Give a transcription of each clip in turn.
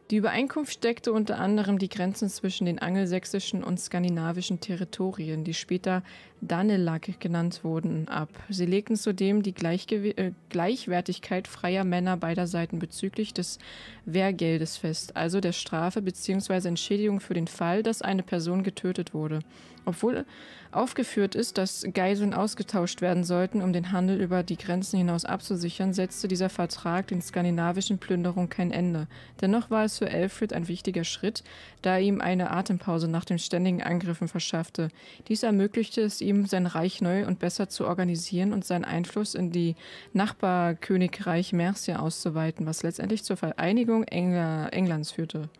Die Übereinkunft steckte unter anderem die Grenzen zwischen den angelsächsischen und skandinavischen Territorien, die später Danelag genannt wurden, ab. Sie legten zudem die Gleichwertigkeit freier Männer beider Seiten bezüglich des Wehrgeldes fest, also der Strafe bzw. Entschädigung für den Fall, dass eine Person getötet wurde. Obwohl aufgeführt ist, dass Geiseln ausgetauscht werden sollten, um den Handel über die Grenzen hinaus abzusichern, setzte dieser Vertrag den skandinavischen Plünderungen kein Ende. Dennoch war es für Alfred ein wichtiger Schritt, da er ihm eine Atempause nach den ständigen Angriffen verschaffte. Dies ermöglichte es ihm, sein Reich neu und besser zu organisieren und seinen Einfluss in die Nachbarkönigreich Mercia auszuweiten, was letztendlich zur Vereinigung Englands führte.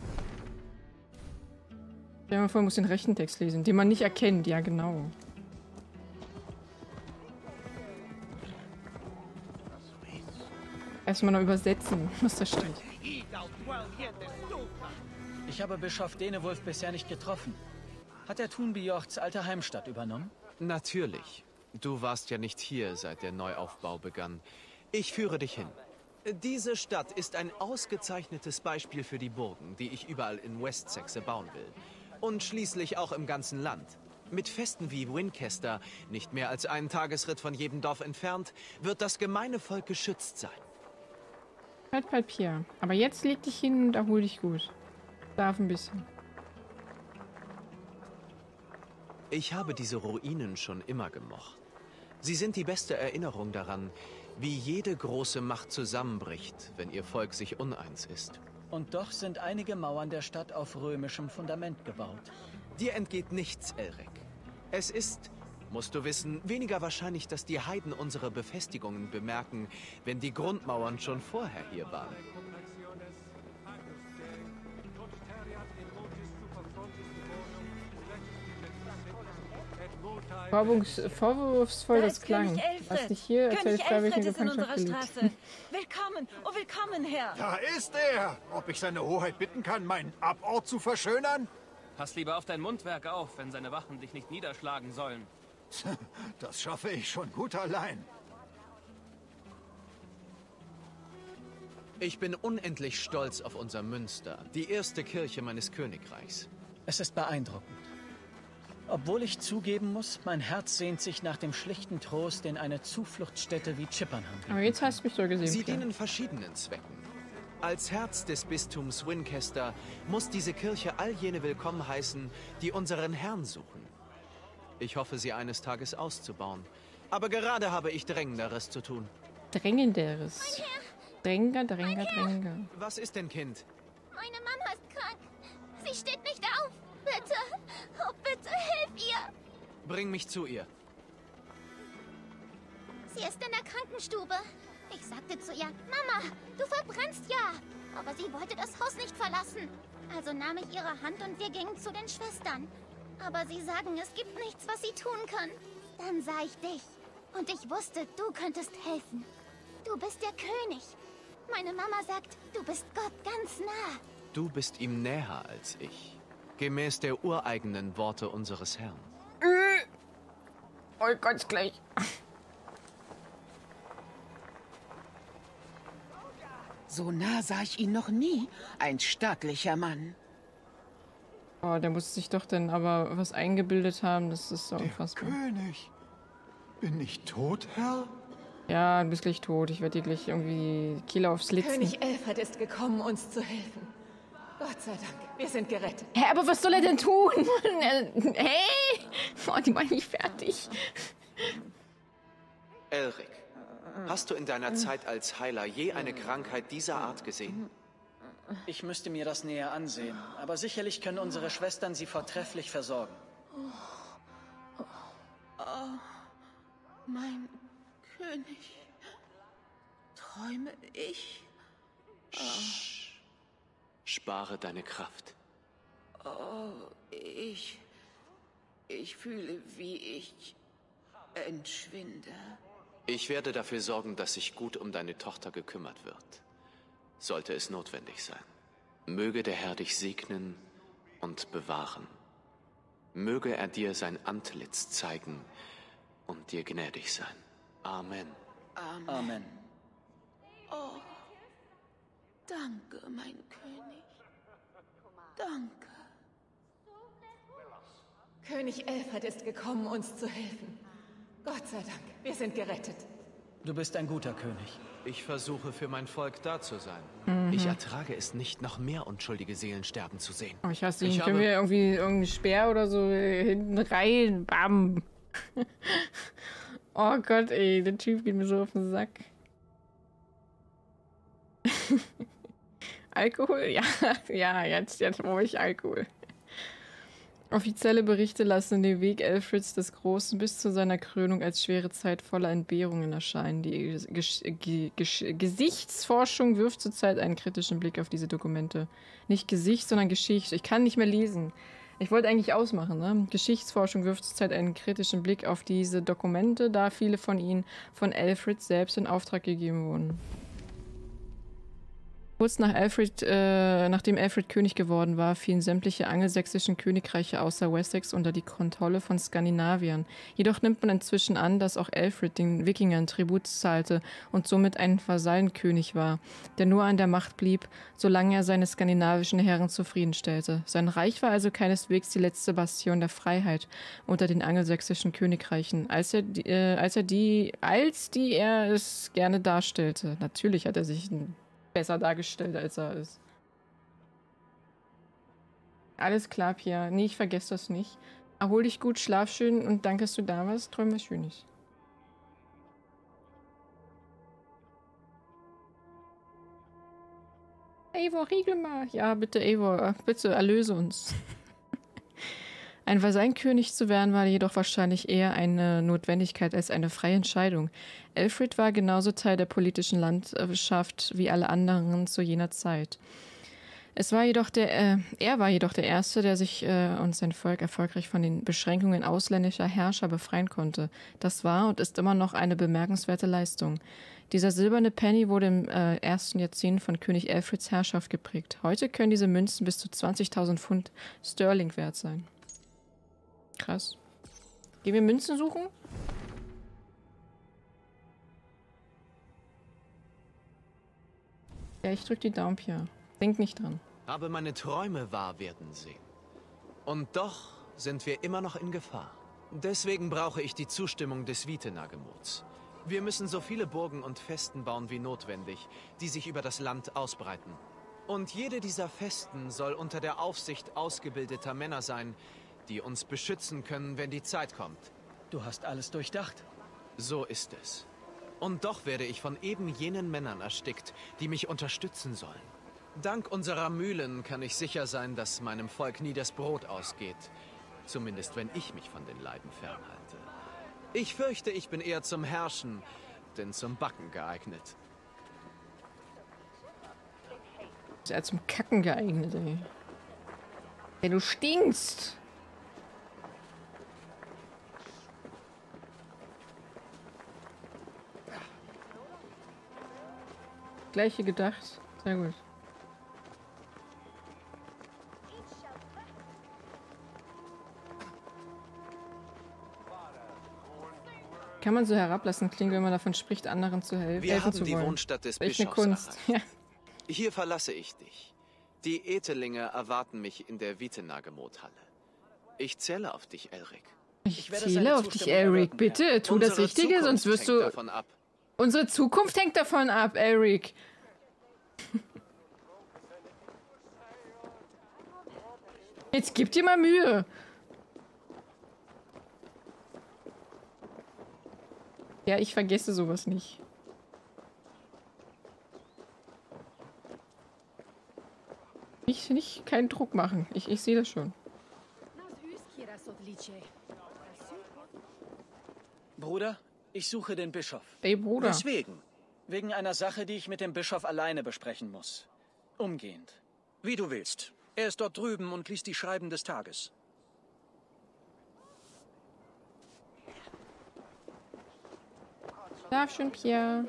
Ja, man muss den rechten Text lesen, den man nicht erkennt. Ja, genau. Erstmal noch übersetzen, was da steht. Ich habe Bischof Denewulf bisher nicht getroffen. Hat er Thunbjords alte Heimstatt übernommen? Natürlich. Du warst ja nicht hier, seit der Neuaufbau begann. Ich führe dich hin. Diese Stadt ist ein ausgezeichnetes Beispiel für die Burgen, die ich überall in Wessex bauen will. Und schließlich auch im ganzen Land. Mit Festen wie Winchester, nicht mehr als einen Tagesritt von jedem Dorf entfernt, wird das gemeine Volk geschützt sein. Halt Papier. Aber jetzt leg dich hin und erhol dich gut. Darf ein bisschen. Ich habe diese Ruinen schon immer gemocht. Sie sind die beste Erinnerung daran, wie jede große Macht zusammenbricht, wenn ihr Volk sich uneins ist. Und doch sind einige Mauern der Stadt auf römischem Fundament gebaut. Dir entgeht nichts, Elric. Es ist, musst du wissen, weniger wahrscheinlich, dass die Heiden unsere Befestigungen bemerken, wenn die Grundmauern schon vorher hier waren. Vorwurfsvoll das klang. Was dich hier erzählt, freiwillig in Gefangenschaft gelegt. Willkommen, oh willkommen, Herr. Da ist er. Ob ich seine Hoheit bitten kann, meinen Abort zu verschönern? Pass lieber auf dein Mundwerk auf, wenn seine Wachen dich nicht niederschlagen sollen. Das schaffe ich schon gut allein. Ich bin unendlich stolz auf unser Münster, die erste Kirche meines Königreichs. Es ist beeindruckend. Obwohl ich zugeben muss, mein Herz sehnt sich nach dem schlichten Trost, den eine Zufluchtsstätte wie Chippenham bietet. Aber jetzt hast du mich so gesehen. Sie dienen verschiedenen Zwecken. Als Herz des Bistums Winchester muss diese Kirche all jene willkommen heißen, die unseren Herrn suchen. Ich hoffe, sie eines Tages auszubauen. Aber gerade habe ich Drängenderes zu tun. Drängenderes. Dränger. Was ist denn, Kind? Meine Mama ist krank. Sie steht nicht auf. Bitte, oh bitte, hilf ihr. Bring mich zu ihr. Sie ist in der Krankenstube. Ich sagte zu ihr, Mama, du verbrennst ja. Aber sie wollte das Haus nicht verlassen. Also nahm ich ihre Hand und wir gingen zu den Schwestern. Aber sie sagen, es gibt nichts, was sie tun können. Dann sah ich dich. Und ich wusste, du könntest helfen. Du bist der König. Meine Mama sagt, du bist Gott ganz nah. Du bist ihm näher als ich. Gemäß der ureigenen Worte unseres Herrn. Oh Gott, gleich. So nah sah ich ihn noch nie. Ein stattlicher Mann. Oh, der muss sich doch dann aber was eingebildet haben. Das ist so unfassbar. König. Bin ich tot, Herr? Ja, du bist gleich tot. Ich werde dir gleich irgendwie die Kehle aufs Litzen. König Elfhard ist gekommen, uns zu helfen. Gott sei Dank, wir sind gerettet. Hä, aber was soll er denn tun? Hey! Oh, die war nicht fertig. Elric, hast du in deiner Zeit als Heiler je eine Krankheit dieser Art gesehen? Ich müsste mir das näher ansehen, aber sicherlich können unsere Schwestern sie vortrefflich versorgen. Mein König. Träume ich? Spare deine Kraft. Ich fühle, wie ich entschwinde. Ich werde dafür sorgen, dass sich gut um deine Tochter gekümmert wird. Sollte es notwendig sein. Möge der Herr dich segnen und bewahren. Möge er dir sein Antlitz zeigen und dir gnädig sein. Amen. Amen. Danke, mein König. Danke. König Elfred ist gekommen, uns zu helfen. Gott sei Dank, wir sind gerettet. Du bist ein guter König. Ich versuche für mein Volk da zu sein. Ich ertrage es nicht, noch mehr unschuldige Seelen sterben zu sehen. Oh, ich hasse ihn. Können wir irgendwie irgendeinen Speer oder so hinten rein? Bam. Oh Gott, ey, der Typ geht mir so auf den Sack. Alkohol? Ja, ja, jetzt brauche ich Alkohol. Offizielle Berichte lassen den Weg Elfrids des Großen bis zu seiner Krönung als schwere Zeit voller Entbehrungen erscheinen. Die Gesichtsforschung wirft zurzeit einen kritischen Blick auf diese Dokumente. Nicht Gesicht, sondern Geschichte. Ich kann nicht mehr lesen. Ich wollte eigentlich ausmachen, ne? Geschichtsforschung wirft zurzeit einen kritischen Blick auf diese Dokumente, da viele von ihnen von Elfrid selbst in Auftrag gegeben wurden. Kurz nachdem Elfrid König geworden war, fielen sämtliche angelsächsischen Königreiche außer Wessex unter die Kontrolle von Skandinaviern. Jedoch nimmt man inzwischen an, dass auch Elfrid den Wikingern Tribut zahlte und somit ein Vasallenkönig war, der nur an der Macht blieb, solange er seine skandinavischen Herren zufriedenstellte. Sein Reich war also keineswegs die letzte Bastion der Freiheit unter den angelsächsischen Königreichen, als die er es gerne darstellte. Natürlich hat er sich besser dargestellt, als er ist. Alles klar, Pia. Nee, ich vergesse das nicht. Erhol dich gut, schlaf schön und danke, dass du da warst. Träum was Schönes. Eivor, riegel mal. Ja, bitte, Eivor. Bitte, erlöse uns. Ein Vasallenkönig zu werden war jedoch wahrscheinlich eher eine Notwendigkeit als eine freie Entscheidung. Elfrid war genauso Teil der politischen Landschaft wie alle anderen zu jener Zeit. Er war jedoch der Erste, der sich und sein Volk erfolgreich von den Beschränkungen ausländischer Herrscher befreien konnte. Das war und ist immer noch eine bemerkenswerte Leistung. Dieser silberne Penny wurde im ersten Jahrzehnt von König Elfrids Herrschaft geprägt. Heute können diese Münzen bis zu 20.000 Pfund Sterling wert sein. Krass. Gehen wir Münzen suchen? Ja, ich drück die Daumen hier. Denk nicht dran. Habe meine Träume wahr werden sehen. Und doch sind wir immer noch in Gefahr. Deswegen brauche ich die Zustimmung des Vitenagemots. Wir müssen so viele Burgen und Festen bauen wie notwendig, die sich über das Land ausbreiten. Und jede dieser Festen soll unter der Aufsicht ausgebildeter Männer sein, die uns beschützen können, wenn die Zeit kommt. Du hast alles durchdacht. So ist es. Und doch werde ich von eben jenen Männern erstickt, die mich unterstützen sollen. Dank unserer Mühlen kann ich sicher sein, dass meinem Volk nie das Brot ausgeht. Zumindest wenn ich mich von den Leiden fernhalte. Ich fürchte, ich bin eher zum Herrschen, denn zum Backen geeignet. Ist eher zum Kacken geeignet, ey. Ja, du stinkst! Gleiche gedacht. Sehr gut. Kann man so herablassen klingen, wenn man davon spricht, anderen zu helfen Wir haben zu die wollen. Wohnstadt des Echt eine Bischofs Kunst. erreicht. Ja. Hier verlasse ich dich. Die Etelinge erwarten mich in der Vitenagemot-Halle. Ich zähle auf dich, Elric. Ich werde zähle seine auf dich, Zustimmung Elric. erwarten, Bitte, tu das Unsere Richtige, Zukunft sonst wirst hängt du... davon ab. Unsere Zukunft hängt davon ab, Elric. Jetzt gib dir mal Mühe. Ja, ich vergesse sowas nicht. Nicht keinen Druck machen. Ich sehe das schon. Bruder, ich suche den Bischof. Ey, Bruder. Weswegen? Wegen einer Sache, die ich mit dem Bischof alleine besprechen muss. Umgehend. Wie du willst. Er ist dort drüben und liest die Schreiben des Tages. Schlaf schön, Pierre.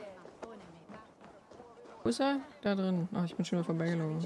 Wo ist er? Da drin. Ach, ich bin schon wieder vorbeigelaufen.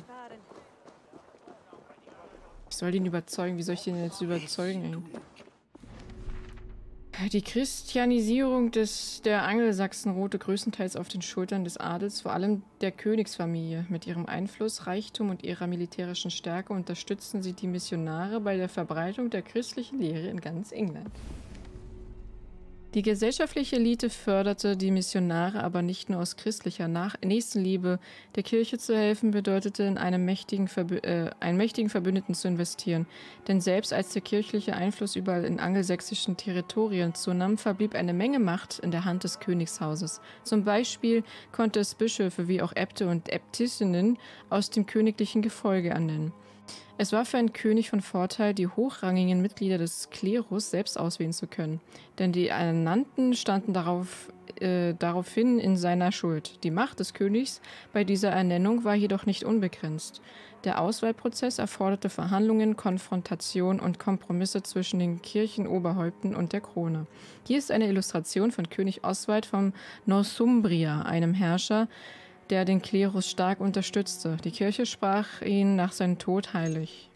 Ich soll den überzeugen. Wie soll ich den jetzt überzeugen, ey? Die Christianisierung der Angelsachsen ruhte größtenteils auf den Schultern des Adels, vor allem der Königsfamilie. Mit ihrem Einfluss, Reichtum und ihrer militärischen Stärke unterstützten sie die Missionare bei der Verbreitung der christlichen Lehre in ganz England. Die gesellschaftliche Elite förderte die Missionare aber nicht nur aus christlicher Nächstenliebe. Der Kirche zu helfen bedeutete, in einen mächtigen Verbündeten zu investieren. Denn selbst als der kirchliche Einfluss überall in angelsächsischen Territorien zunahm, verblieb eine Menge Macht in der Hand des Königshauses. Zum Beispiel konnte es Bischöfe wie auch Äbte und Äbtissinnen aus dem königlichen Gefolge ernennen. Es war für einen König von Vorteil, die hochrangigen Mitglieder des Klerus selbst auswählen zu können, denn die Ernannten standen daraufhin in seiner Schuld. Die Macht des Königs bei dieser Ernennung war jedoch nicht unbegrenzt. Der Auswahlprozess erforderte Verhandlungen, Konfrontation und Kompromisse zwischen den Kirchenoberhäupten und der Krone. Hier ist eine Illustration von König Oswald von Northumbria, einem Herrscher, der den Klerus stark unterstützte. Die Kirche sprach ihn nach seinem Tod heilig.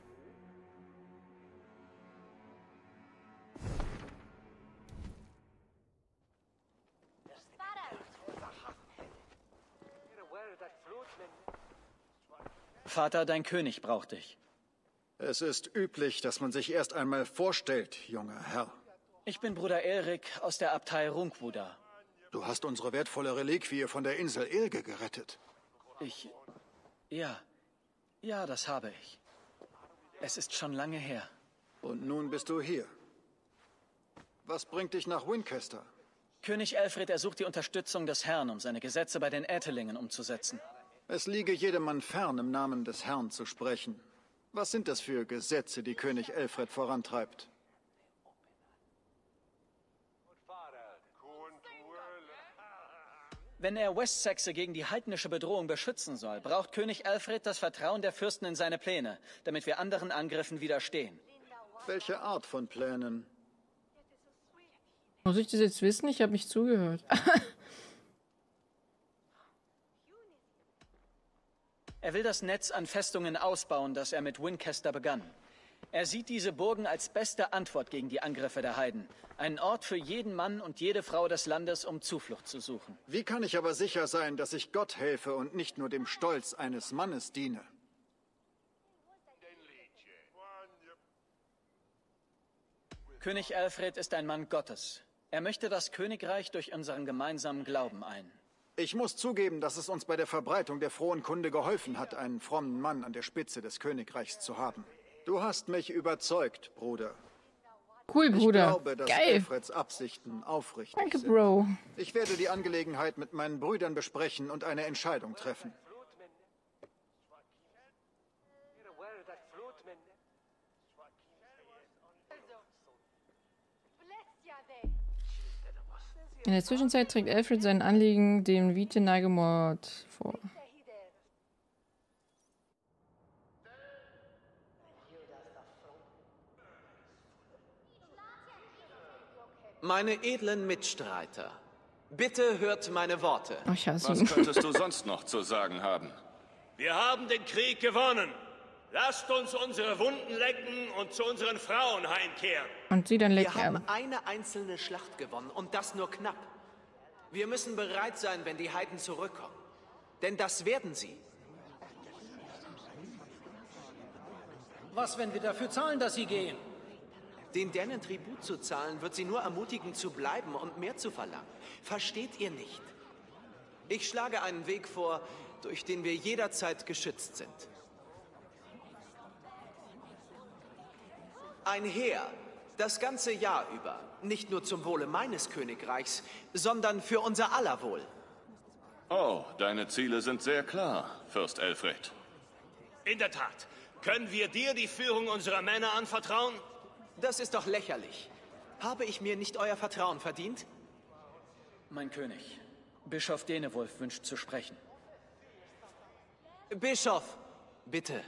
Vater, dein König braucht dich. Es ist üblich, dass man sich erst einmal vorstellt, junger Herr. Ich bin Bruder Elric aus der Abtei Runkwuda. Du hast unsere wertvolle Reliquie von der Insel Ilge gerettet. Ja, das habe ich. Es ist schon lange her. Und nun bist du hier. Was bringt dich nach Winchester? König Elfred ersucht die Unterstützung des Herrn, um seine Gesetze bei den Äthelingen umzusetzen. Es liege jedermann fern, im Namen des Herrn zu sprechen. Was sind das für Gesetze, die König Elfred vorantreibt? Wenn er Westsaxe gegen die heidnische Bedrohung beschützen soll, braucht König Alfred das Vertrauen der Fürsten in seine Pläne, damit wir anderen Angriffen widerstehen. Welche Art von Plänen? Muss ich das jetzt wissen? Ich habe nicht zugehört. Er will das Netz an Festungen ausbauen, das er mit Winchester begann. Er sieht diese Burgen als beste Antwort gegen die Angriffe der Heiden. Ein Ort für jeden Mann und jede Frau des Landes, um Zuflucht zu suchen. Wie kann ich aber sicher sein, dass ich Gott helfe und nicht nur dem Stolz eines Mannes diene? König Alfred ist ein Mann Gottes. Er möchte das Königreich durch unseren gemeinsamen Glauben ein. Ich muss zugeben, dass es uns bei der Verbreitung der frohen Kunde geholfen hat, einen frommen Mann an der Spitze des Königreichs zu haben. Du hast mich überzeugt, Bruder. Cool, Bruder. Ich glaube, dass Geil. Alfreds Absichten aufrichtig Danke, sind. Bro. Ich werde die Angelegenheit mit meinen Brüdern besprechen und eine Entscheidung treffen. In der Zwischenzeit trägt Alfred sein Anliegen dem Vite-Nagemord vor. Meine edlen Mitstreiter, bitte hört meine Worte. Oh, ich hasse Was ihn. könntest du sonst noch zu sagen haben? Wir haben den Krieg gewonnen. Lasst uns unsere Wunden lecken und zu unseren Frauen heimkehren. Und sie dann Wir lecken. haben eine einzelne Schlacht gewonnen und das nur knapp. Wir müssen bereit sein, wenn die Heiden zurückkommen. Denn das werden sie. Was, wenn wir dafür zahlen, dass sie gehen? Den Dänen Tribut zu zahlen, wird sie nur ermutigen zu bleiben und mehr zu verlangen. Versteht ihr nicht? Ich schlage einen Weg vor, durch den wir jederzeit geschützt sind. Ein Heer, das ganze Jahr über, nicht nur zum Wohle meines Königreichs, sondern für unser aller Wohl. Oh, deine Ziele sind sehr klar, Fürst Elfred. In der Tat. Können wir dir die Führung unserer Männer anvertrauen? Das ist doch lächerlich. Habe ich mir nicht euer Vertrauen verdient? Mein König, Bischof Denewulf wünscht zu sprechen. Bischof, bitte.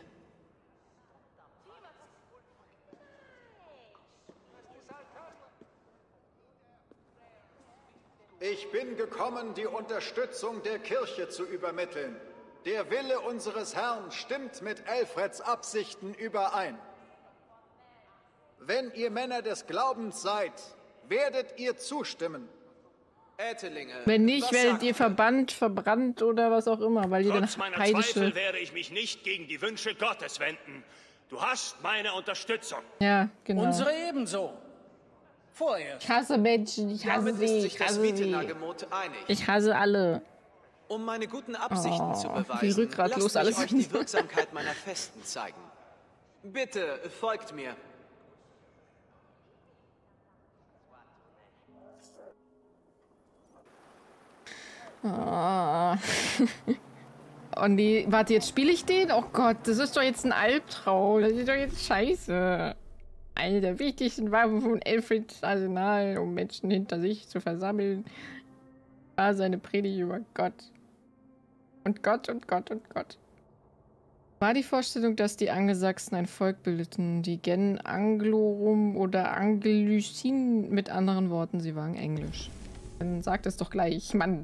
Ich bin gekommen, die Unterstützung der Kirche zu übermitteln. Der Wille unseres Herrn stimmt mit Alfreds Absichten überein. Wenn ihr Männer des Glaubens seid, Werdet ihr zustimmen? Äthelinge, Wenn nicht, werdet ihr verbannt, verbrannt oder was auch immer, weil ihr dann Trotz meiner heidische... Zweifel werde ich mich nicht gegen die Wünsche Gottes wenden. Du hast meine Unterstützung. Ja, genau. Unsere ebenso. Vorerst. Ich hasse Menschen, ich hasse Damit ist sie, sich ich das hasse sie. Witenagemot einig. Ich hasse alle. Um meine guten Absichten zu Wie beweisen, rückgratlos lasst mich alles euch die Wirksamkeit meiner Festen zeigen. Bitte, folgt mir. Oh. Oh nee, warte, jetzt spiele ich den? Oh Gott, das ist doch jetzt ein Albtraum. Das ist doch jetzt scheiße. Eine der wichtigsten Waffen von Alfreds Arsenal, um Menschen hinter sich zu versammeln, war seine Predigt über Gott. Und Gott und Gott und Gott. War die Vorstellung, dass die Angelsachsen ein Volk bildeten, die Gen Anglorum oder Anglycin, mit anderen Worten, sie waren Englisch. Dann sagt es doch gleich, Mann.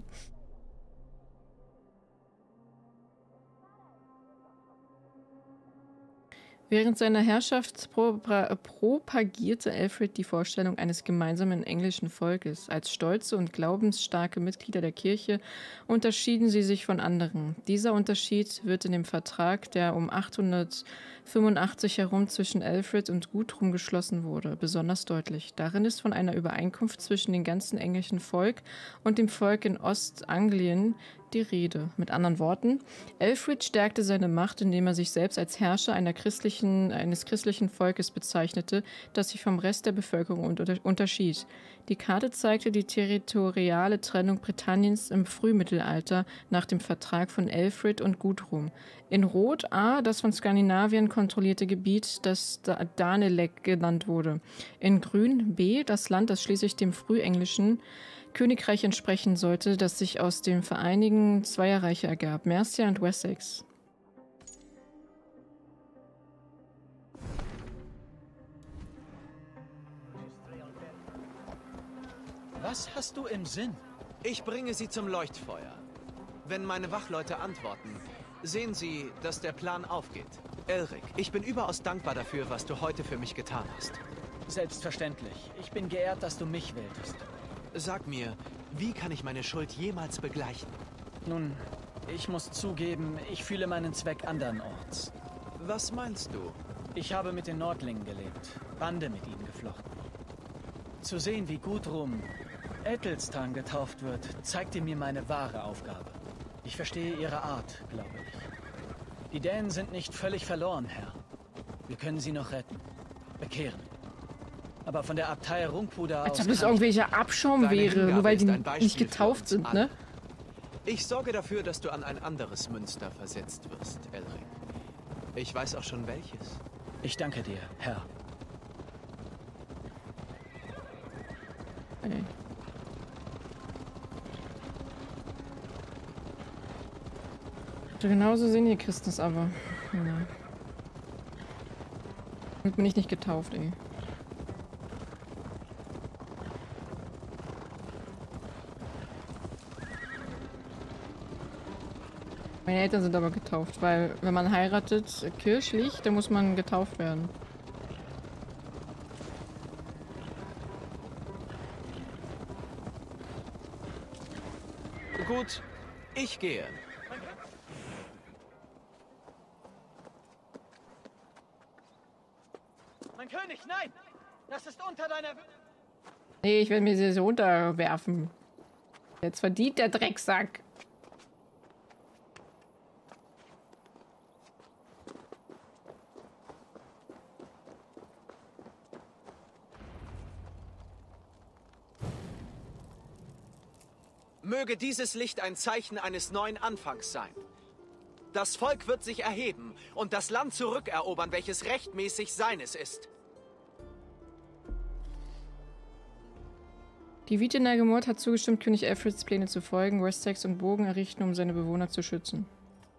Während seiner Herrschaft propagierte Alfred die Vorstellung eines gemeinsamen englischen Volkes. Als stolze und glaubensstarke Mitglieder der Kirche unterschieden sie sich von anderen. Dieser Unterschied wird in dem Vertrag, der um 885 herum zwischen Alfred und Guthrum geschlossen wurde, besonders deutlich. Darin ist von einer Übereinkunft zwischen dem ganzen englischen Volk und dem Volk in Ostanglien die Rede. Mit anderen Worten, Alfred stärkte seine Macht, indem er sich selbst als Herrscher eines christlichen Volkes bezeichnete, das sich vom Rest der Bevölkerung unterschied. Die Karte zeigte die territoriale Trennung Britanniens im Frühmittelalter nach dem Vertrag von Alfred und Guthrum. In Rot A das von Skandinavien kontrollierte Gebiet, das Danelek genannt wurde. In Grün B das Land, das schließlich dem frühenglischen Königreich entsprechen sollte, das sich aus dem Vereinigen zweier Reiche ergab, Mercia und Wessex. Was hast du im Sinn? Ich bringe sie zum Leuchtfeuer. Wenn meine Wachleute antworten, sehen sie, dass der Plan aufgeht. Elric, ich bin überaus dankbar dafür, was du heute für mich getan hast. Selbstverständlich. Ich bin geehrt, dass du mich wähltest. Sag mir, wie kann ich meine Schuld jemals begleichen? Nun, ich muss zugeben, ich fühle meinen Zweck andernorts. Was meinst du? Ich habe mit den Nordlingen gelebt, Bande mit ihnen geflochten. Zu sehen, wie Guthrum Æthelstan getauft wird, zeigte mir meine wahre Aufgabe. Ich verstehe ihre Art, glaube ich. Die Dänen sind nicht völlig verloren, Herr. Wir können sie noch retten, bekehren. Aber von der Abtei Rungpuda aus... Als ob das irgendwelcher Abschaum wäre, nur weil die nicht getauft sind, ne? Ich sorge dafür, dass du an ein anderes Münster versetzt wirst, Elric. Ich weiß auch schon welches. Ich danke dir, Herr. Okay. Genauso sehen die Christen es aber. Ja. Damit bin ich nicht getauft, ey. Meine Eltern sind aber getauft, weil wenn man heiratet kirchlich, dann muss man getauft werden. Gut, ich gehe. Mein König, nein! Das ist unter deiner... Nee, ich will mir sie so runterwerfen. Jetzt verdient der Drecksack. Möge dieses Licht ein Zeichen eines neuen Anfangs sein. Das Volk wird sich erheben und das Land zurückerobern, welches rechtmäßig seines ist. Die Witenagemot hat zugestimmt, König Alfreds Pläne zu folgen, Wessex und Burgen errichten, um seine Bewohner zu schützen.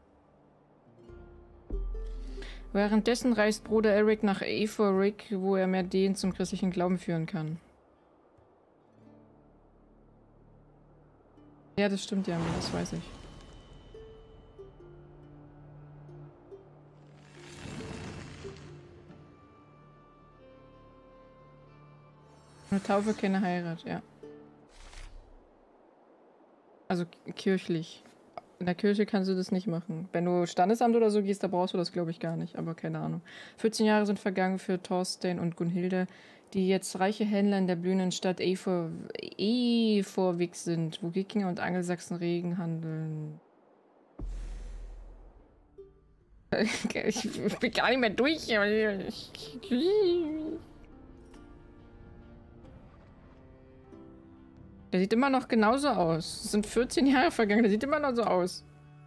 Währenddessen reist Bruder Eric nach Aetheric, wo er mehr Dänen zum christlichen Glauben führen kann. Ja, das stimmt, ja, das weiß ich. Eine Taufe, keine Heirat, ja. Also kirchlich. In der Kirche kannst du das nicht machen. Wenn du Standesamt oder so gehst, da brauchst du das, glaube ich, gar nicht. Aber keine Ahnung. 14 Jahre sind vergangen für Thorstein und Gunhilde, die jetzt reiche Händler in der blühenden Stadt Evorvik sind, wo Wikinger und Angelsachsen regen handeln. Ich bin gar nicht mehr durch. Der sieht immer noch genauso aus. Es sind 14 Jahre vergangen, der sieht immer noch so aus.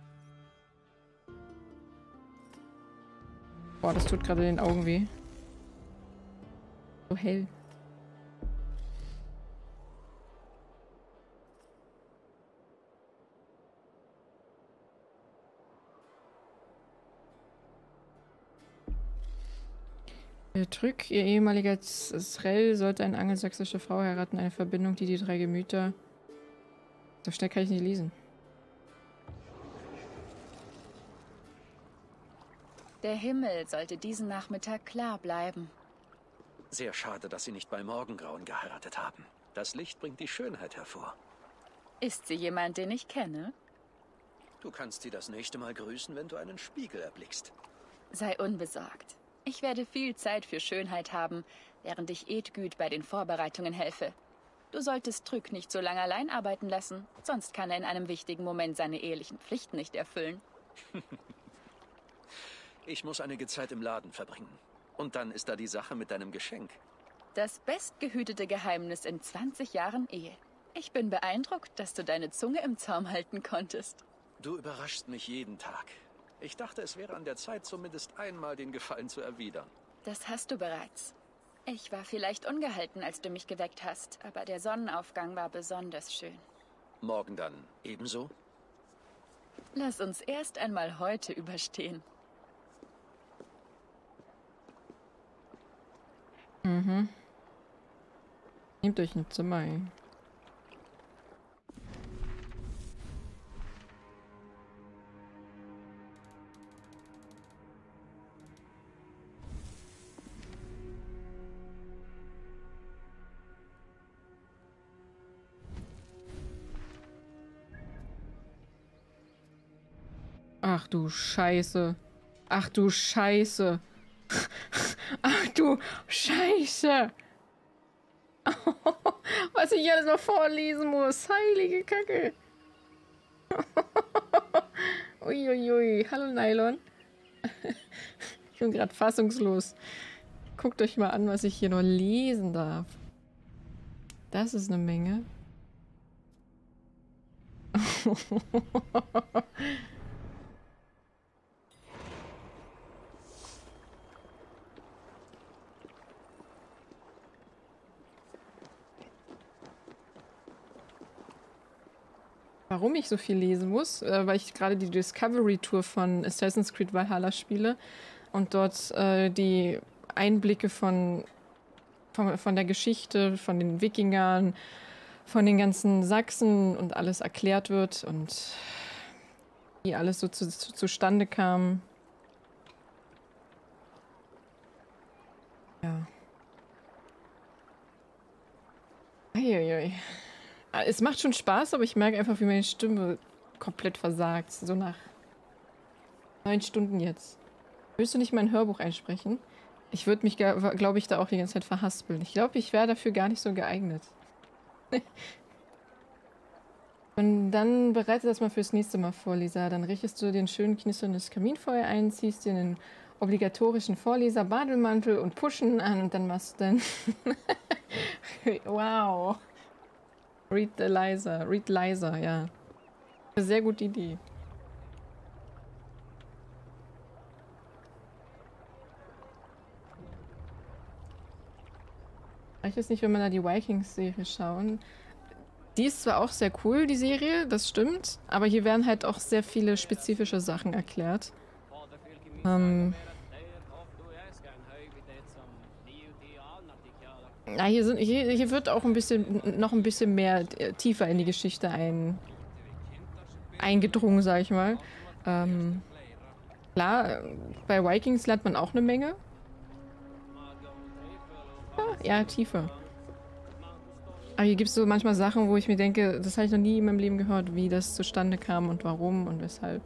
Boah, das tut gerade den Augen weh. So hell. Trück, ihr ehemaliger Srel, sollte eine angelsächsische Frau heiraten. Eine Verbindung, die die drei Gemüter... So schnell kann ich nicht lesen. Der Himmel sollte diesen Nachmittag klar bleiben. Sehr schade, dass Sie nicht bei Morgengrauen geheiratet haben. Das Licht bringt die Schönheit hervor. Ist sie jemand, den ich kenne? Du kannst sie das nächste Mal grüßen, wenn du einen Spiegel erblickst. Sei unbesorgt. Ich werde viel Zeit für Schönheit haben, während ich Edgüd bei den Vorbereitungen helfe. Du solltest Trück nicht so lange allein arbeiten lassen, sonst kann er in einem wichtigen Moment seine ehelichen Pflichten nicht erfüllen. Ich muss einige Zeit im Laden verbringen. Und dann ist da die Sache mit deinem Geschenk. Das bestgehütete Geheimnis in 20 Jahren Ehe. Ich bin beeindruckt, dass du deine Zunge im Zaum halten konntest. Du überraschst mich jeden Tag. Ich dachte, es wäre an der Zeit, zumindest einmal den Gefallen zu erwidern. Das hast du bereits. Ich war vielleicht ungehalten, als du mich geweckt hast, aber der Sonnenaufgang war besonders schön. Morgen dann ebenso? Lass uns erst einmal heute überstehen. Mhm. Nehmt euch ein Zimmer, ey. Ach du Scheiße. Ach du Scheiße. Ach du Scheiße. Was ich alles noch vorlesen muss. Heilige Kacke. Uiuiui. Hallo Nylon. Ich bin gerade fassungslos. Guckt euch mal an, was ich hier noch lesen darf. Das ist eine Menge. Warum ich so viel lesen muss, weil ich gerade die Discovery Tour von Assassin's Creed Valhalla spiele und dort die Einblicke von der Geschichte, von den Wikingern, von den ganzen Sachsen und alles erklärt wird und wie alles so zustande kam. Ja. Eieiei. Es macht schon Spaß, aber ich merke einfach, wie meine Stimme komplett versagt. So nach 9 Stunden jetzt. Willst du nicht mein Hörbuch einsprechen? Ich würde mich, glaube ich, da auch die ganze Zeit verhaspeln. Ich glaube, ich wäre dafür gar nicht so geeignet. Und dann bereite das mal fürs nächste Mal vor, Lisa. Dann richtest du den schönen knisterndes Kaminfeuer ein, ziehst dir den obligatorischen Vorleser-Badelmantel und Puschen an und dann machst du dann... Wow. Read leiser, ja. Eine sehr gute Idee. Ich weiß nicht, wenn man da die Vikings-Serie schauen. Die ist zwar auch sehr cool, die Serie, das stimmt, aber hier werden halt auch sehr viele spezifische Sachen erklärt. Ja, hier wird auch noch ein bisschen mehr tiefer in die Geschichte eingedrungen, sag ich mal. Klar, bei Vikings lernt man auch eine Menge. Ja, tiefer. Aber hier gibt es so manchmal Sachen, wo ich mir denke, das habe ich noch nie in meinem Leben gehört, wie das zustande kam und warum und weshalb.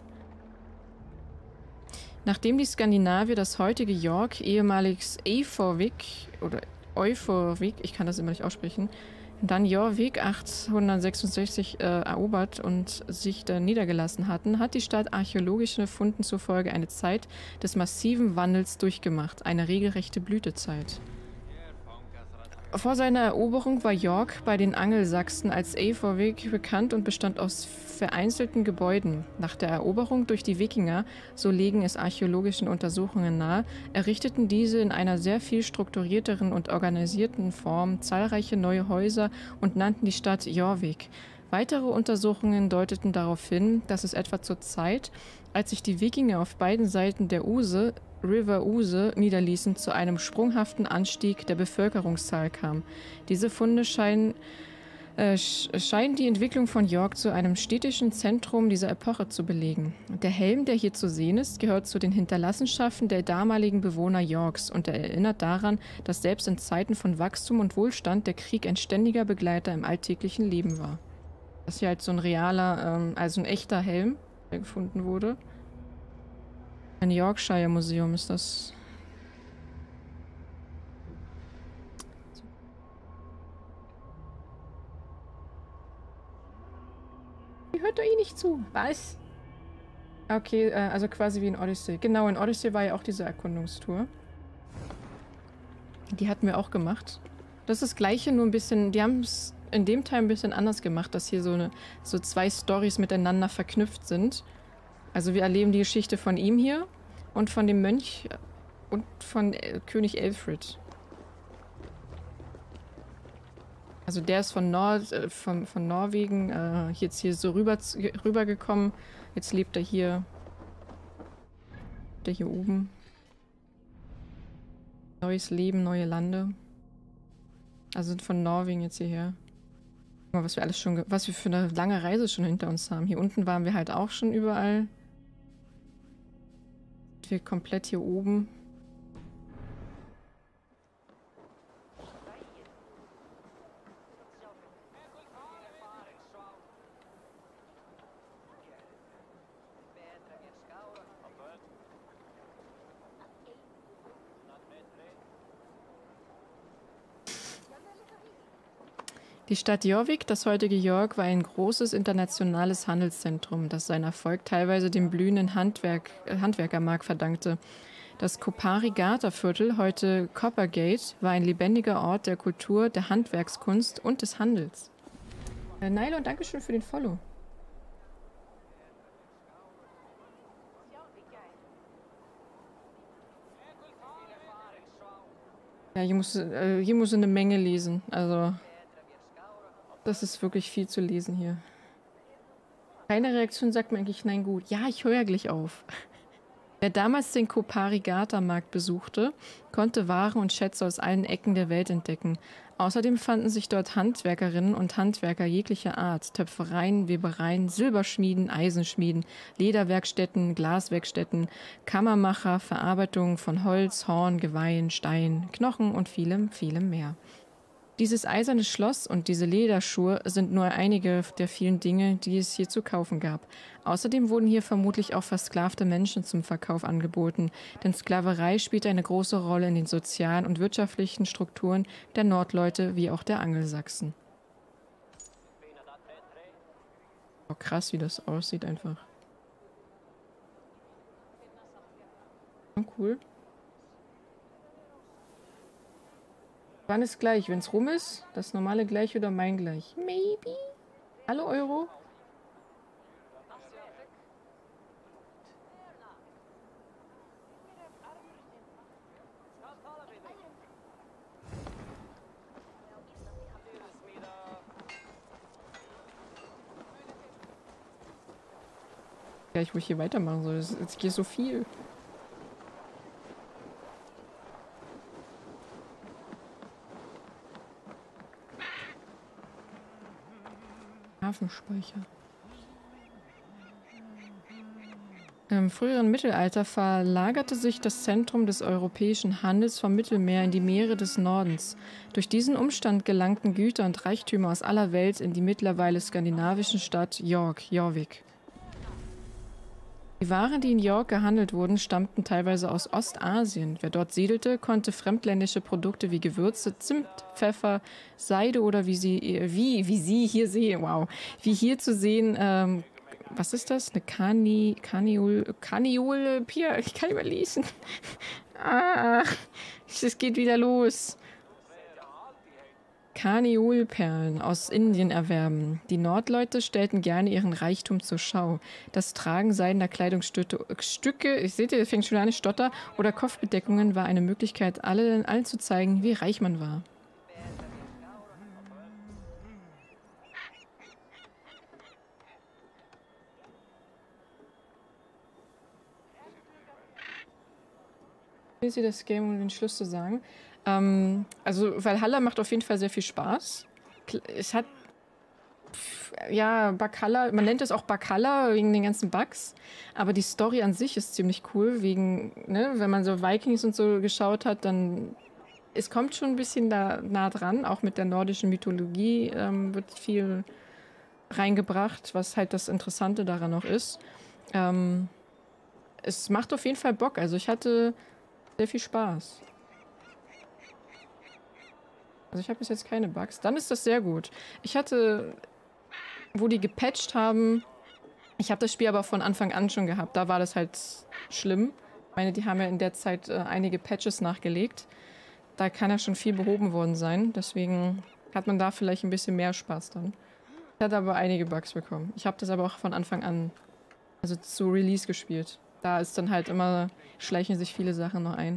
Nachdem die Skandinavier das heutige York, ehemaliges Eiforvik oder Euforvik, ich kann das immer nicht aussprechen, dann Jorvik 866 erobert und sich da niedergelassen hatten, hat die Stadt archäologischen Funden zufolge eine Zeit des massiven Wandels durchgemacht, eine regelrechte Blütezeit. Vor seiner Eroberung war York bei den Angelsachsen als Eiforvik bekannt und bestand aus vereinzelten Gebäuden. Nach der Eroberung durch die Wikinger, so legen es archäologischen Untersuchungen nahe, errichteten diese in einer sehr viel strukturierteren und organisierten Form zahlreiche neue Häuser und nannten die Stadt Jorvik. Weitere Untersuchungen deuteten darauf hin, dass es etwa zur Zeit, als sich die Wikinger auf beiden Seiten der River Ouse niederließen, zu einem sprunghaften Anstieg der Bevölkerungszahl kam. Diese Funde scheinen die Entwicklung von York zu einem städtischen Zentrum dieser Epoche zu belegen. Der Helm, der hier zu sehen ist, gehört zu den Hinterlassenschaften der damaligen Bewohner Yorks und er erinnert daran, dass selbst in Zeiten von Wachstum und Wohlstand der Krieg ein ständiger Begleiter im alltäglichen Leben war. Das ist hier halt so ein realer, also ein echter Helm, der gefunden wurde. Ein Yorkshire Museum ist das. Die hört doch eh nicht zu. Was? Okay, also quasi wie in Odyssey. Genau, in Odyssey war ja auch diese Erkundungstour. Die hatten wir auch gemacht. Das ist das Gleiche, nur ein bisschen, die haben es in dem Teil ein bisschen anders gemacht, dass hier so zwei Storys miteinander verknüpft sind. Also wir erleben die Geschichte von ihm hier und von dem Mönch und von König Elfrid. Also der ist von Norwegen jetzt hier so rübergekommen. Jetzt lebt er hier oben. Neues Leben, neue Lande. Also von Norwegen jetzt hierher. Guck mal, was wir alles schon, was wir für eine lange Reise schon hinter uns haben. Hier unten waren wir halt auch schon überall. Wir komplett hier oben. Die Stadt Jorvik, das heutige York, war ein großes internationales Handelszentrum, das seinen Erfolg teilweise dem blühenden Handwerkermarkt verdankte. Das Kopari-Gata-Viertel, heute Coppergate, war ein lebendiger Ort der Kultur, der Handwerkskunst und des Handels. Nylon, dankeschön für den Follow. Ja, hier musst du eine Menge lesen, also... Das ist wirklich viel zu lesen hier. Keine Reaktion sagt mir eigentlich, nein gut. Ja, ich höre ja gleich auf. Wer damals den Kopari-Gata-Markt besuchte, konnte Waren und Schätze aus allen Ecken der Welt entdecken. Außerdem fanden sich dort Handwerkerinnen und Handwerker jeglicher Art. Töpfereien, Webereien, Silberschmieden, Eisenschmieden, Lederwerkstätten, Glaswerkstätten, Kammermacher, Verarbeitung von Holz, Horn, Geweihen, Stein, Knochen und vielem, vielem mehr. Dieses eiserne Schloss und diese Lederschuhe sind nur einige der vielen Dinge, die es hier zu kaufen gab. Außerdem wurden hier vermutlich auch versklavte Menschen zum Verkauf angeboten, denn Sklaverei spielte eine große Rolle in den sozialen und wirtschaftlichen Strukturen der Nordleute wie auch der Angelsachsen. Oh, krass, wie das aussieht einfach. Oh, cool. Wann ist gleich? Wenn es rum ist? Das normale gleich oder mein gleich? Maybe. Hallo Euro? Ja, ich muss hier weitermachen soll. Jetzt geht so viel. Hafenspeicher. Im früheren Mittelalter verlagerte sich das Zentrum des europäischen Handels vom Mittelmeer in die Meere des Nordens. Durch diesen Umstand gelangten Güter und Reichtümer aus aller Welt in die mittlerweile skandinavischen Stadt Jorvik. Die Waren, die in York gehandelt wurden, stammten teilweise aus Ostasien. Wer dort siedelte, konnte fremdländische Produkte wie Gewürze, Zimt, Pfeffer, Seide oder wie hier zu sehen, was ist das? Eine Kaniole, Pia, ich kann nicht mehr lesen. Es geht wieder los. Kaniolperlen aus Indien erwerben. Die Nordleute stellten gerne ihren Reichtum zur Schau. Das Tragen seidener Kleidungsstücke, ich sehe, das fängt schon an, Stotter oder Kopfbedeckungen war eine Möglichkeit, allen zu zeigen, wie reich man war. Ich lese das Game, um den Schluss zu sagen. Also Valhalla macht auf jeden Fall sehr viel Spaß. Es hat, ja, Bacala, man nennt es auch Bacala wegen den ganzen Bugs, aber die Story an sich ist ziemlich cool, wegen, ne, wenn man so Vikings und so geschaut hat, dann, es kommt schon ein bisschen da nah dran, auch mit der nordischen Mythologie wird viel reingebracht, was halt das Interessante daran noch ist. Es macht auf jeden Fall Bock, also ich hatte sehr viel Spaß. Also ich habe bis jetzt keine Bugs. Dann ist das sehr gut. Ich hatte, wo die gepatcht haben, ich habe das Spiel aber von Anfang an schon gehabt. Da war das halt schlimm. Ich meine, die haben ja in der Zeit einige Patches nachgelegt. Da kann ja schon viel behoben worden sein. Deswegen hat man da vielleicht ein bisschen mehr Spaß dann. Ich hatte aber einige Bugs bekommen. Ich habe das aber auch von Anfang an, also zu Release gespielt. Da ist dann halt immer, schleichen sich viele Sachen noch ein.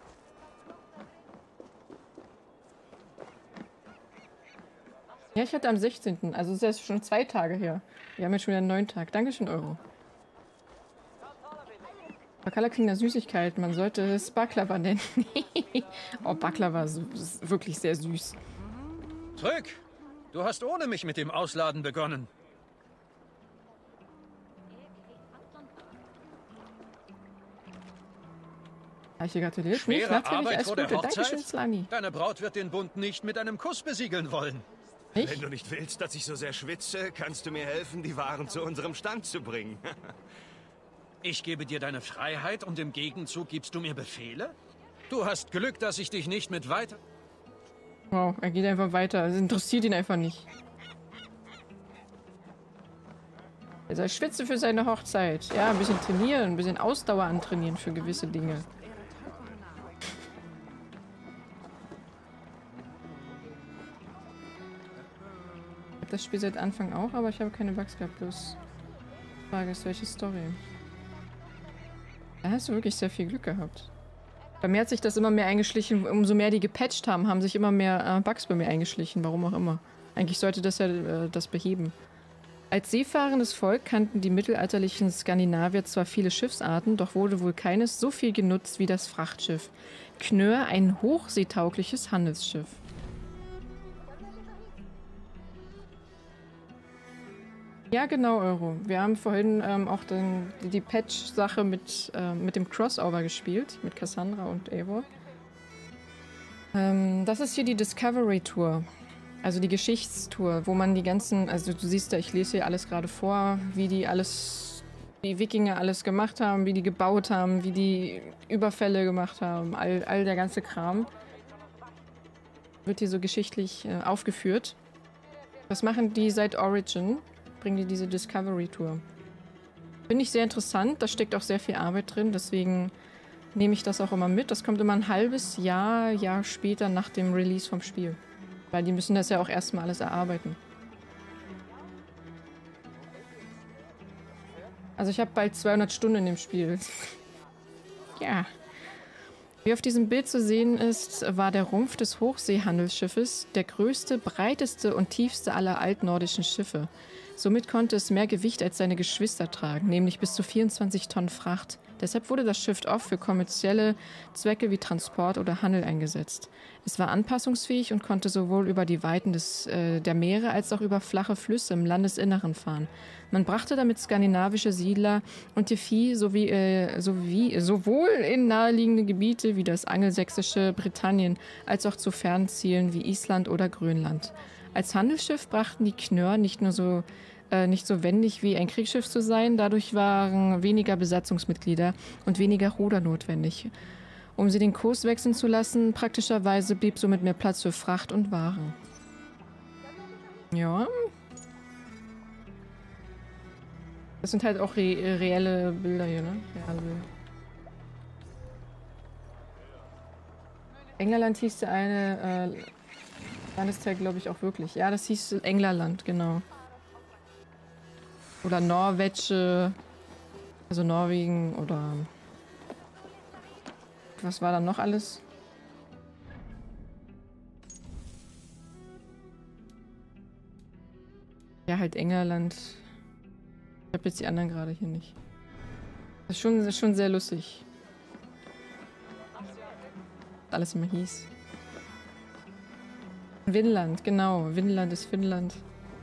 Ja, ich hatte am 16., also es ist jetzt schon 2 Tage her. Wir haben jetzt schon wieder einen neuen Tag. Dankeschön, Euro. Bacala klingt nach Süßigkeit. Man sollte es Baklava nennen. Oh, Baklava ist wirklich sehr süß. Trück, du hast ohne mich mit dem Ausladen begonnen. Habe ich dir gratuliert? Schwere Natürlich, Arbeit alles vor Gute. der Hochzeit? Dankeschön, Slani. Deine Braut wird den Bund nicht mit einem Kuss besiegeln wollen. Ich? Wenn du nicht willst, dass ich so sehr schwitze, kannst du mir helfen, die Waren zu unserem Stand zu bringen. Ich gebe dir deine Freiheit und im Gegenzug gibst du mir Befehle? Du hast Glück, dass ich dich nicht mit weiter... Wow, er geht einfach weiter. Es interessiert ihn einfach nicht. Er soll schwitzen für seine Hochzeit. Ja, ein bisschen trainieren, ein bisschen Ausdauer antrainieren für gewisse Dinge. Ich habe das Spiel seit Anfang auch, aber ich habe keine Bugs gehabt. Bloß die Frage ist, welche Story? Da hast du wirklich sehr viel Glück gehabt. Bei mir hat sich das immer mehr eingeschlichen. Umso mehr die gepatcht haben, haben sich immer mehr Bugs bei mir eingeschlichen. Warum auch immer. Eigentlich sollte das ja das beheben. Als seefahrendes Volk kannten die mittelalterlichen Skandinavier zwar viele Schiffsarten, doch wurde wohl keines so viel genutzt wie das Frachtschiff. Knör, ein hochseetaugliches Handelsschiff. Ja, genau, Euro. Wir haben vorhin auch die Patch-Sache mit dem Crossover gespielt, mit Cassandra und Eivor. Das ist hier die Discovery Tour. Also die Geschichtstour, wo man die ganzen, also du siehst ja, ich lese hier alles gerade vor, wie die Wikinger alles gemacht haben, wie die gebaut haben, wie die Überfälle gemacht haben, all der ganze Kram. Wird hier so geschichtlich aufgeführt. Was machen die seit Origin? Bringen die diese Discovery Tour. Finde ich sehr interessant, da steckt auch sehr viel Arbeit drin, deswegen nehme ich das auch immer mit. Das kommt immer ein halbes Jahr später nach dem Release vom Spiel. Weil die müssen das ja auch erstmal alles erarbeiten. Also ich habe bald 200 Stunden in dem Spiel. Ja. Wie auf diesem Bild zu sehen ist, war der Rumpf des Hochseehandelsschiffes der größte, breiteste und tiefste aller altnordischen Schiffe. Somit konnte es mehr Gewicht als seine Geschwister tragen, nämlich bis zu 24 Tonnen Fracht. Deshalb wurde das Schiff oft für kommerzielle Zwecke wie Transport oder Handel eingesetzt. Es war anpassungsfähig und konnte sowohl über die Weiten der Meere als auch über flache Flüsse im Landesinneren fahren. Man brachte damit skandinavische Siedler und ihr Vieh sowohl in naheliegende Gebiete wie das angelsächsische Britannien als auch zu fernen Zielen wie Island oder Grönland. Als Handelsschiff brachten die Knör nicht so wendig wie ein Kriegsschiff zu sein, dadurch waren weniger Besatzungsmitglieder und weniger Ruder notwendig. Um sie den Kurs wechseln zu lassen, praktischerweise blieb somit mehr Platz für Fracht und Waren. Ja. Das sind halt auch reelle Bilder hier, ne? Reale Bilder. Englerland hieß der eine Landesteil, glaube ich, auch wirklich. Ja, das hieß Englerland, genau. Oder Norwetsche, also Norwegen oder... Was war da noch alles? Ja, halt Englerland. Ich habe jetzt die anderen gerade hier nicht. Das ist schon sehr lustig. Alles immer hieß. Vinland, genau. Vinland ist Finnland.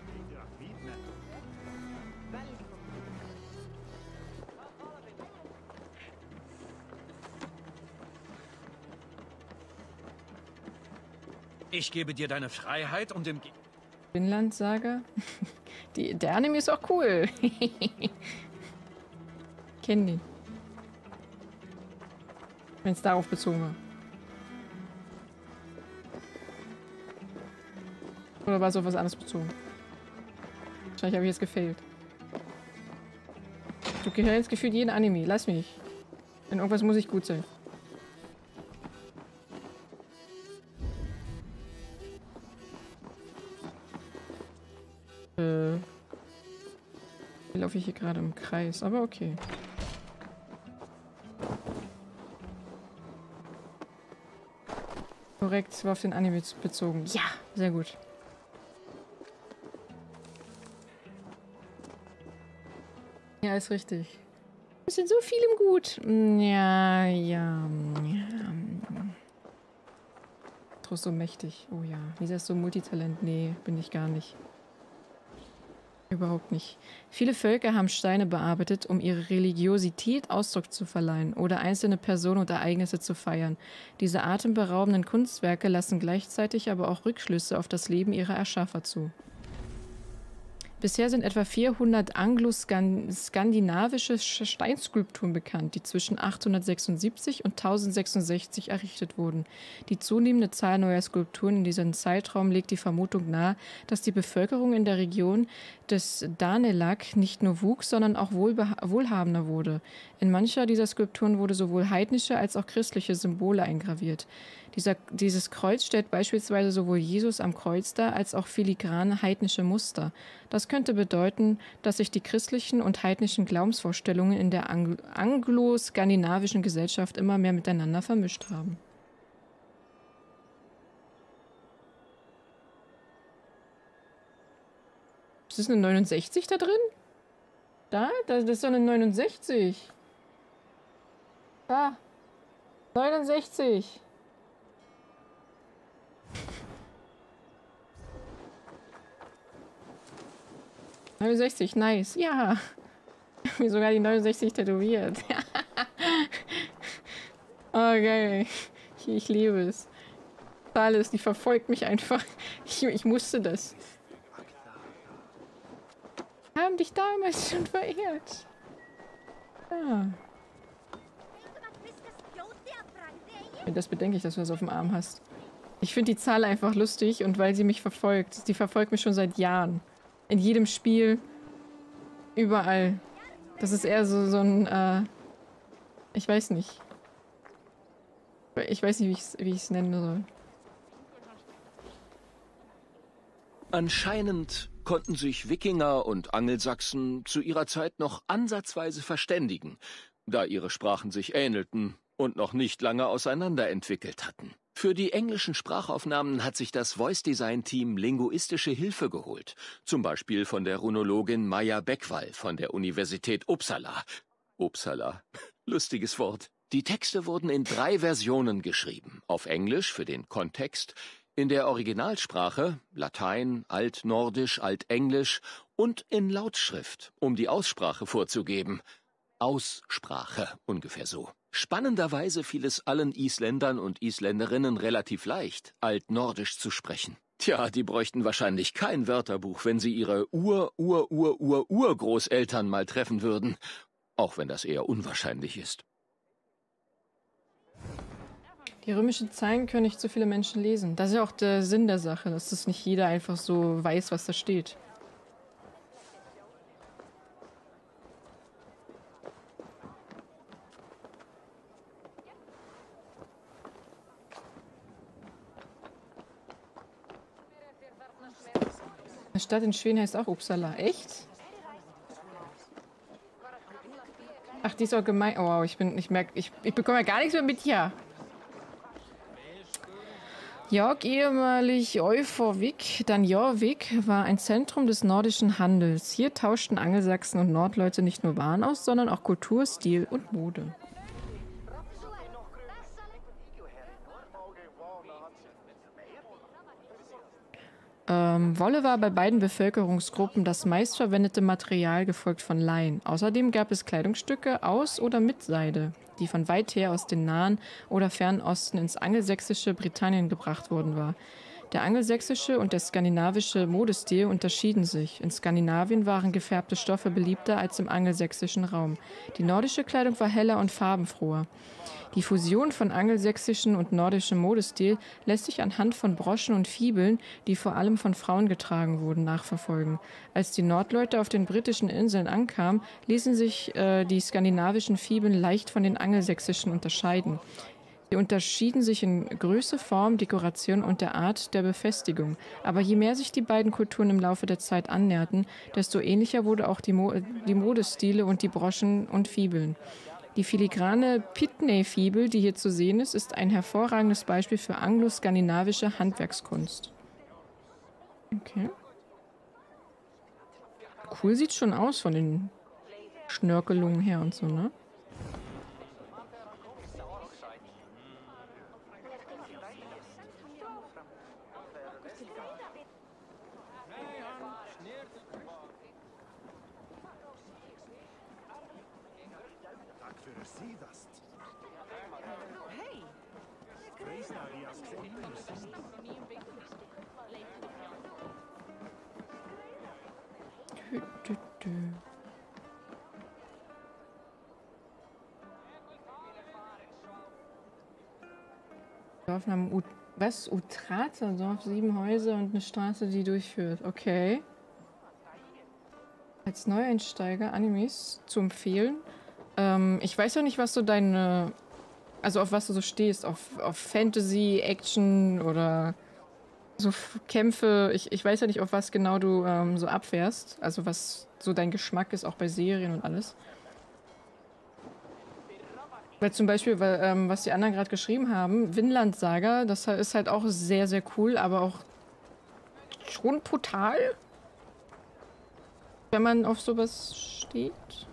Ich gebe dir deine Freiheit und im... Finnland-Saga? Der Anime ist auch cool. Kenn die. Wenn es darauf bezogen war. Oder war es auf was anderes bezogen? Wahrscheinlich habe ich jetzt gefailt. Du gehörst gefühlt jeden Anime. Lass mich. In irgendwas muss ich gut sein. Laufe ich hier gerade im Kreis, aber okay. Korrekt, es war auf den Anime bezogen. Ja, sehr gut. Ja, ist richtig. Wir sind so viel im Gut. Ja. Trost so mächtig. Oh ja. Lisa ist so Multitalent. Nee, bin ich gar nicht. Überhaupt nicht. Viele Völker haben Steine bearbeitet, um ihre Religiosität Ausdruck zu verleihen oder einzelne Personen und Ereignisse zu feiern. Diese atemberaubenden Kunstwerke lassen gleichzeitig aber auch Rückschlüsse auf das Leben ihrer Erschaffer zu. Bisher sind etwa 400 anglo-skandinavische Steinskulpturen bekannt, die zwischen 876 und 1066 errichtet wurden. Die zunehmende Zahl neuer Skulpturen in diesem Zeitraum legt die Vermutung nahe, dass die Bevölkerung in der Region des Danelag nicht nur wuchs, sondern auch wohlhabender wurde. In mancher dieser Skulpturen wurde sowohl heidnische als auch christliche Symbole eingraviert. Dieses Kreuz stellt beispielsweise sowohl Jesus am Kreuz dar, als auch filigrane heidnische Muster. Das könnte bedeuten, dass sich die christlichen und heidnischen Glaubensvorstellungen in der anglo-skandinavischen Gesellschaft immer mehr miteinander vermischt haben. Ist das eine 69 da drin? Das ist doch eine 69. Da. 69. ...69, nice. Ja. Ich habe mir sogar die 69 tätowiert. Oh, geil. Ich liebe es. Alles, die verfolgt mich einfach. Ich musste das. Haben dich damals schon verehrt. Ja. Das bedenke ich, dass du das auf dem Arm hast. Ich finde die Zahl einfach lustig und weil sie mich verfolgt. Die verfolgt mich schon seit Jahren. In jedem Spiel. Überall. Das ist eher so ein, ich weiß nicht. Ich weiß nicht, wie ich es nennen soll. Anscheinend konnten sich Wikinger und Angelsachsen zu ihrer Zeit noch ansatzweise verständigen, da ihre Sprachen sich ähnelten und noch nicht lange auseinanderentwickelt hatten. Für die englischen Sprachaufnahmen hat sich das Voice-Design-Team linguistische Hilfe geholt. Zum Beispiel von der Runologin Maja Beckwall von der Universität Uppsala. Uppsala. Lustiges Wort. Die Texte wurden in 3 Versionen geschrieben. Auf Englisch für den Kontext, in der Originalsprache, Latein, Altnordisch, Altenglisch und in Lautschrift, um die Aussprache vorzugeben. Aussprache, ungefähr so. Spannenderweise fiel es allen Isländern und Isländerinnen relativ leicht, Altnordisch zu sprechen. Tja, die bräuchten wahrscheinlich kein Wörterbuch, wenn sie ihre Urgroßeltern mal treffen würden. Auch wenn das eher unwahrscheinlich ist. Die römischen Zeilen können nicht so viele Menschen lesen. Das ist ja auch der Sinn der Sache, dass das nicht jeder einfach so weiß, was da steht. Eine Stadt in Schweden heißt auch Uppsala. Echt? Ach, die ist auch gemein. Oh, wow, ich bekomme ja gar nichts mehr mit hier. York, ehemalig Euforvik, dann Jorvik, war ein Zentrum des nordischen Handels. Hier tauschten Angelsachsen und Nordleute nicht nur Waren aus, sondern auch Kultur, Stil und Mode. Wolle war bei beiden Bevölkerungsgruppen das meistverwendete Material, gefolgt von Lein. Außerdem gab es Kleidungsstücke aus oder mit Seide, die von weit her aus dem Nahen oder Fernen Osten ins angelsächsische Britannien gebracht worden war. Der angelsächsische und der skandinavische Modestil unterschieden sich. In Skandinavien waren gefärbte Stoffe beliebter als im angelsächsischen Raum. Die nordische Kleidung war heller und farbenfroher. Die Fusion von angelsächsischen und nordischem Modestil lässt sich anhand von Broschen und Fibeln, die vor allem von Frauen getragen wurden, nachverfolgen. Als die Nordleute auf den britischen Inseln ankamen, ließen sich die skandinavischen Fibeln leicht von den angelsächsischen unterscheiden. Sie unterschieden sich in Größe, Form, Dekoration und der Art der Befestigung. Aber je mehr sich die beiden Kulturen im Laufe der Zeit annäherten, desto ähnlicher wurde auch die Modestile und die Broschen und Fibeln. Die filigrane Pitney-Fibel, die hier zu sehen ist ein hervorragendes Beispiel für anglo-skandinavische Handwerkskunst. Okay. Cool sieht schon aus von den Schnörkelungen her und so, ne? Was? Utrata Dorf, 7 Häuser und eine Straße, die durchführt. Okay. Als Neueinsteiger Animes zu empfehlen. Ich weiß ja nicht, was so deine... Also auf was du so stehst. Auf Fantasy, Action oder so Kämpfe. Ich weiß ja nicht, auf was genau du so abfährst. Also was so dein Geschmack ist, auch bei Serien und alles. Weil zum Beispiel, was die anderen gerade geschrieben haben, Vinland Saga, das ist halt auch sehr, sehr cool, aber auch schon brutal, wenn man auf sowas steht.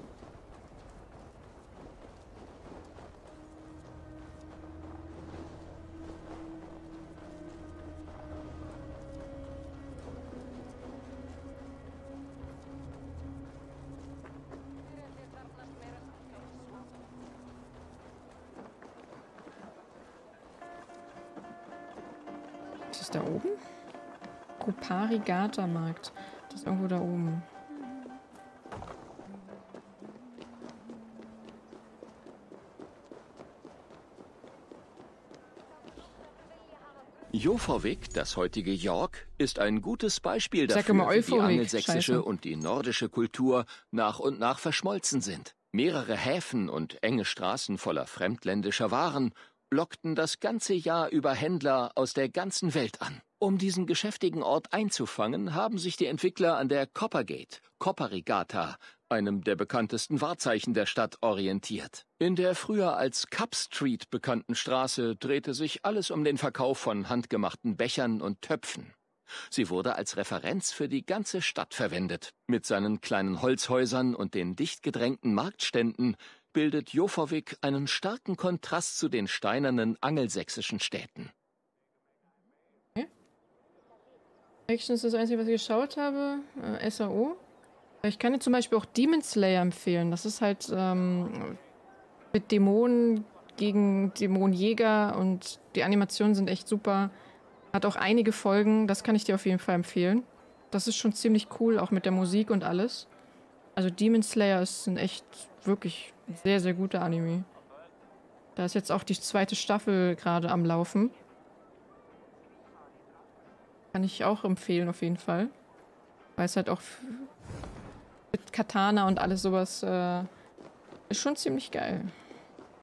Da oben? Kupari Gata Markt. Das ist irgendwo da oben. Jofavik, das heutige York, ist ein gutes Beispiel dafür, wie die angelsächsische und die nordische Kultur nach und nach verschmolzen sind. Mehrere Häfen und enge Straßen voller fremdländischer Waren lockten das ganze Jahr über Händler aus der ganzen Welt an. Um diesen geschäftigen Ort einzufangen, haben sich die Entwickler an der Coppergate, Kopparigata, einem der bekanntesten Wahrzeichen der Stadt, orientiert. In der früher als Cup Street bekannten Straße drehte sich alles um den Verkauf von handgemachten Bechern und Töpfen. Sie wurde als Referenz für die ganze Stadt verwendet. Mit seinen kleinen Holzhäusern und den dicht gedrängten Marktständen bildet Jofovik einen starken Kontrast zu den steinernen angelsächsischen Städten. Okay. Action ist das Einzige, was ich geschaut habe. SAO. Ich kann dir zum Beispiel auch Demon Slayer empfehlen. Das ist halt mit Dämonen gegen Dämonenjäger und die Animationen sind echt super. Hat auch einige Folgen, das kann ich dir auf jeden Fall empfehlen. Das ist schon ziemlich cool, auch mit der Musik und alles. Also Demon Slayer ist ein echt wirklich sehr, sehr guter Anime. Da ist jetzt auch die 2. Staffel gerade am Laufen. Kann ich auch empfehlen auf jeden Fall. Weil es halt auch mit Katana und alles sowas ist schon ziemlich geil.